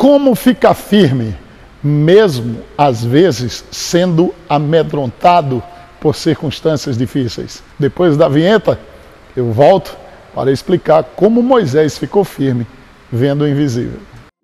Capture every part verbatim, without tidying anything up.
Como ficar firme, mesmo às vezes sendo amedrontado por circunstâncias difíceis? Depois da vinheta, eu volto para explicar como Moisés ficou firme vendo o invisível.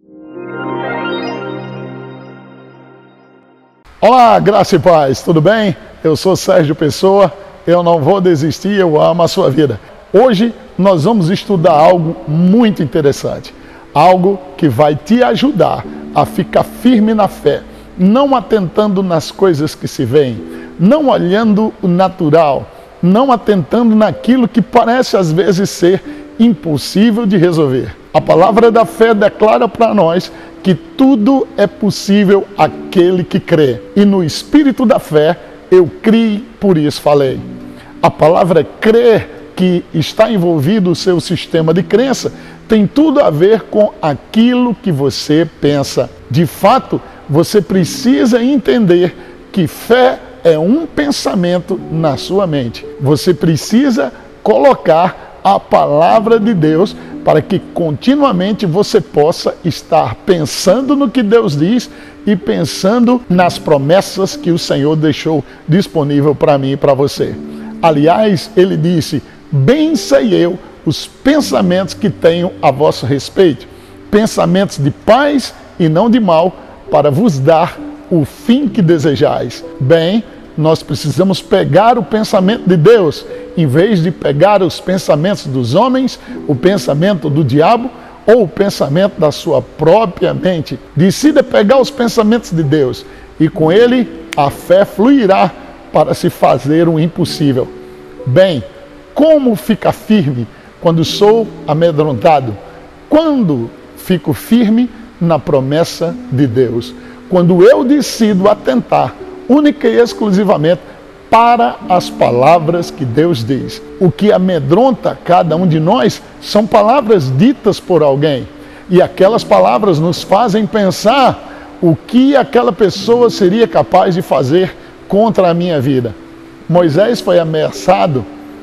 Olá, graça e paz, tudo bem? Eu sou Sérgio Pessoa, eu não vou desistir, eu amo a sua vida. Hoje nós vamos estudar algo muito interessante, algo que vai te ajudar a ficar firme na fé, não atentando nas coisas que se veem, não olhando o natural, não atentando naquilo que parece às vezes ser impossível de resolver. A palavra da fé declara para nós que tudo é possível àquele que crê. E no espírito da fé, eu criei, por isso falei. A palavra crer, que está envolvido o seu sistema de crença, tem tudo a ver com aquilo que você pensa. De fato, você precisa entender que fé é um pensamento na sua mente. Você precisa colocar a palavra de Deus para que continuamente você possa estar pensando no que Deus diz e pensando nas promessas que o Senhor deixou disponível para mim e para você. Aliás, ele disse: bem sei eu os pensamentos que tenho a vosso respeito, pensamentos de paz e não de mal, para vos dar o fim que desejais. Bem, nós precisamos pegar o pensamento de Deus, em vez de pegar os pensamentos dos homens, o pensamento do diabo ou o pensamento da sua própria mente. Decida pegar os pensamentos de Deus e com ele a fé fluirá para se fazer o impossível. Bem, como ficar firme quando sou amedrontado? Quando fico firme na promessa de Deus? Quando eu decido atentar única e exclusivamente para as palavras que Deus diz. O que amedronta cada um de nós são palavras ditas por alguém. E aquelas palavras nos fazem pensar o que aquela pessoa seria capaz de fazer contra a minha vida. Moisés foi ameaçado,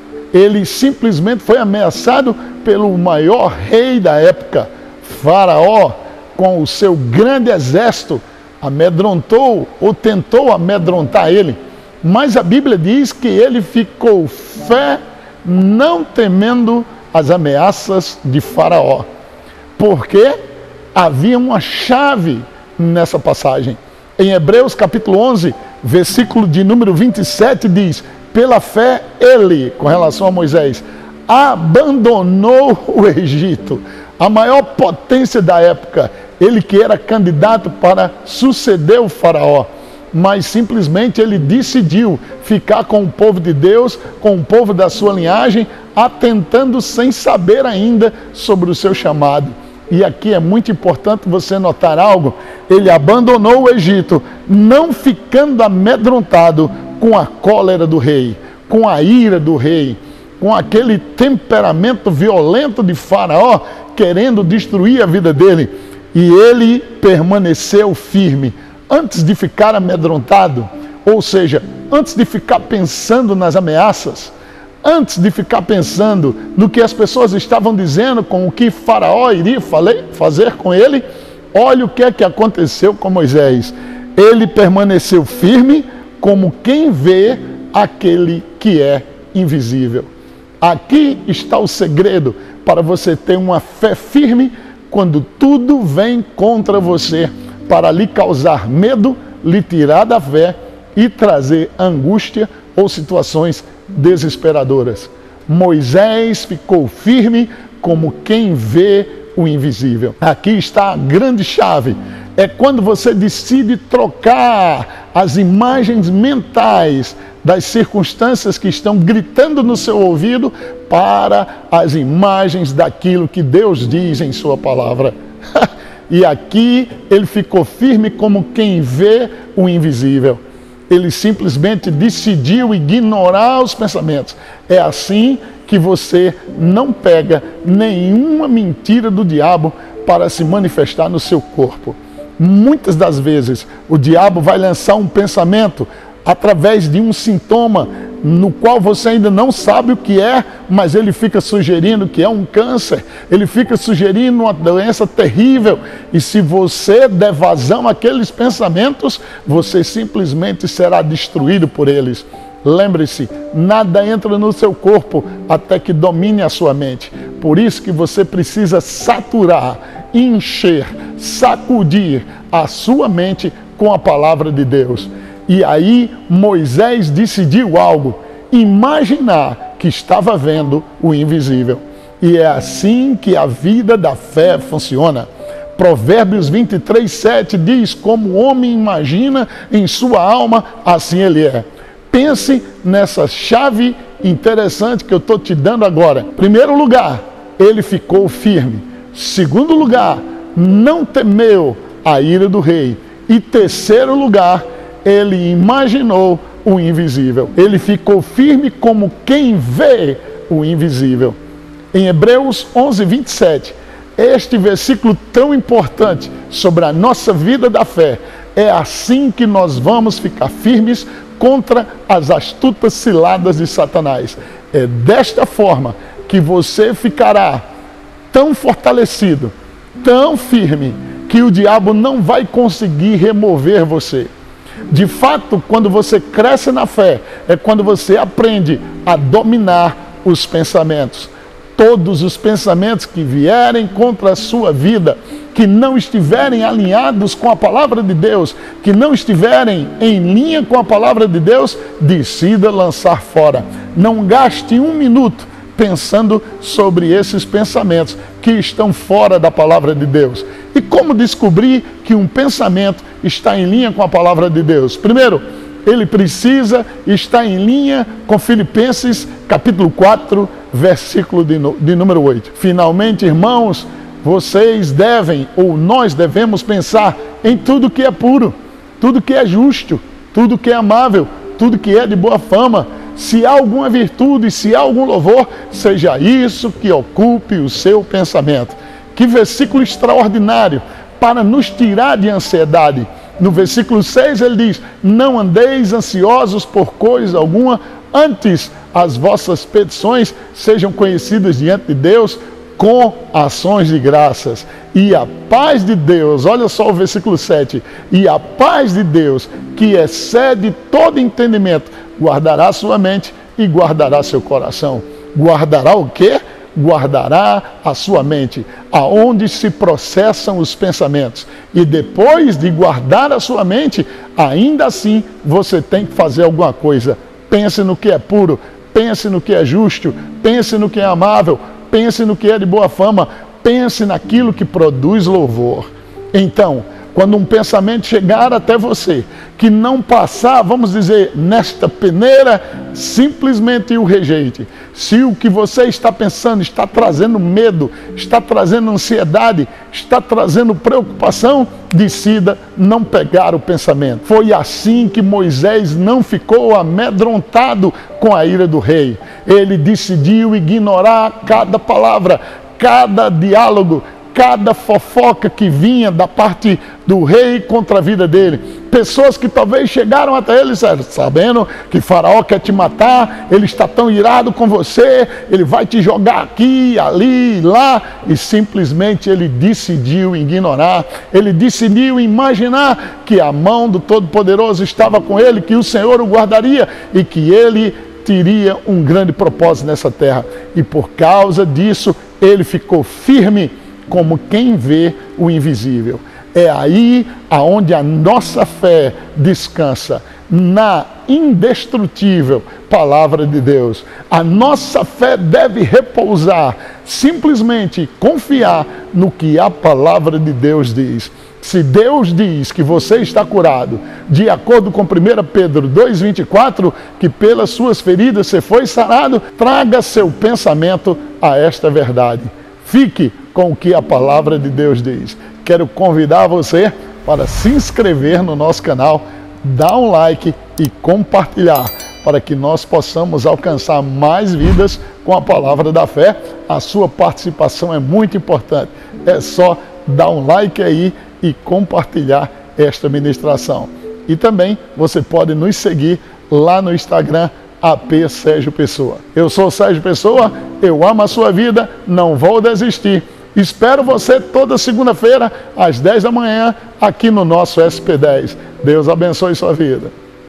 ele simplesmente foi ameaçado pelo maior rei da época, Faraó, com o seu grande exército, amedrontou ou tentou amedrontar ele, mas a Bíblia diz que ele ficou fé, não temendo as ameaças de Faraó, porque havia uma chave nessa passagem. Em Hebreus capítulo onze, versículo de número vinte e sete diz: pela fé ele, com relação a Moisés, abandonou o Egito, a maior potência da época, ele que era candidato para suceder o Faraó, mas simplesmente ele decidiu ficar com o povo de Deus, com o povo da sua linhagem, atentando sem saber ainda sobre o seu chamado. E aqui é muito importante você notar algo: ele abandonou o Egito, não ficando amedrontado com a cólera do rei, com a ira do rei, com aquele temperamento violento de Faraó, querendo destruir a vida dele. E ele permaneceu firme, antes de ficar amedrontado, ou seja, antes de ficar pensando nas ameaças, antes de ficar pensando no que as pessoas estavam dizendo com o que Faraó iria fazer com ele. Olha o que é que aconteceu com Moisés. Ele permaneceu firme como quem vê aquele que é invisível. Aqui está o segredo para você ter uma fé firme quando tudo vem contra você, para lhe causar medo, lhe tirar da fé e trazer angústia ou situações desesperadoras. Moisés ficou firme como quem vê o invisível. Aqui está a grande chave. É quando você decide trocar as imagens mentais das circunstâncias que estão gritando no seu ouvido para as imagens daquilo que Deus diz em sua palavra. E aqui ele ficou firme como quem vê o invisível. Ele simplesmente decidiu ignorar os pensamentos. É assim que você não pega nenhuma mentira do diabo para se manifestar no seu corpo. Muitas das vezes o diabo vai lançar um pensamento através de um sintoma no qual você ainda não sabe o que é, mas ele fica sugerindo que é um câncer, ele fica sugerindo uma doença terrível, e se você der vazão àqueles pensamentos, você simplesmente será destruído por eles. Lembre-se, nada entra no seu corpo até que domine a sua mente. Por isso que você precisa saturar, encher, sacudir a sua mente com a palavra de Deus. E aí Moisés decidiu algo, imaginar que estava vendo o invisível. E é assim que a vida da fé funciona. Provérbios vinte e três, sete diz: como o homem imagina em sua alma, assim ele é. Pense nessa chave interessante que eu estou te dando agora. Primeiro lugar, ele ficou firme. Segundo lugar, não temeu a ira do rei. E terceiro lugar, ele imaginou o invisível. Ele ficou firme como quem vê o invisível. Em Hebreus onze, vinte e sete, este versículo tão importante sobre a nossa vida da fé, é assim que nós vamos ficar firmes contra as astutas ciladas de Satanás. É desta forma que você ficará tão fortalecido, tão firme, que o diabo não vai conseguir remover você. De fato, quando você cresce na fé, é quando você aprende a dominar os pensamentos. Todos os pensamentos que vierem contra a sua vida, que não estiverem alinhados com a palavra de Deus, que não estiverem em linha com a palavra de Deus, decida lançar fora. Não gaste um minuto pensando sobre esses pensamentos que estão fora da palavra de Deus. E como descobrir que um pensamento está em linha com a palavra de Deus? Primeiro, ele precisa estar em linha com Filipenses capítulo quatro, versículo de, de número oito. Finalmente, irmãos, vocês devem, ou nós devemos pensar em tudo que é puro, tudo que é justo, tudo que é amável, tudo que é de boa fama. Se há alguma virtude, se há algum louvor, seja isso que ocupe o seu pensamento. Que versículo extraordinário para nos tirar de ansiedade. No versículo seis ele diz: não andeis ansiosos por coisa alguma, antes as vossas petições sejam conhecidas diante de Deus com ações de graças. E a paz de Deus, olha só o versículo sete, e a paz de Deus, que excede todo entendimento, guardará sua mente e guardará seu coração. Guardará o quê? Guardará a sua mente, aonde se processam os pensamentos. E depois de guardar a sua mente, ainda assim você tem que fazer alguma coisa. Pense no que é puro, pense no que é justo, pense no que é amável, pense no que é de boa fama, pense naquilo que produz louvor. Então, quando um pensamento chegar até você, que não passar, vamos dizer, nesta peneira, simplesmente o rejeite. Se o que você está pensando está trazendo medo, está trazendo ansiedade, está trazendo preocupação, decida não pegar o pensamento. Foi assim que Moisés não ficou amedrontado com a ira do rei. Ele decidiu ignorar cada palavra, cada diálogo, cada fofoca que vinha da parte do rei contra a vida dele. Pessoas que talvez chegaram até ele, sabendo que Faraó quer te matar, ele está tão irado com você, ele vai te jogar aqui, ali, lá, e simplesmente ele decidiu ignorar, ele decidiu imaginar que a mão do Todo-Poderoso estava com ele, que o Senhor o guardaria e que ele teria um grande propósito nessa terra. E por causa disso, ele ficou firme como quem vê o invisível. É aí aonde a nossa fé descansa, na indestrutível palavra de Deus. A nossa fé deve repousar, simplesmente confiar no que a palavra de Deus diz. Se Deus diz que você está curado, de acordo com primeira Pedro dois, vinte e quatro, que pelas suas feridas você foi sarado, traga seu pensamento a esta verdade. Fique com o que a palavra de Deus diz. Quero convidar você para se inscrever no nosso canal, dar um like e compartilhar, para que nós possamos alcançar mais vidas com a palavra da fé. A sua participação é muito importante. É só dar um like aí e compartilhar esta ministração. E também você pode nos seguir lá no Instagram, A P Sérgio Pessoa. Eu sou Sérgio Pessoa, eu amo a sua vida, não vou desistir. Espero você toda segunda-feira, às dez da manhã, aqui no nosso S P dez. Deus abençoe sua vida.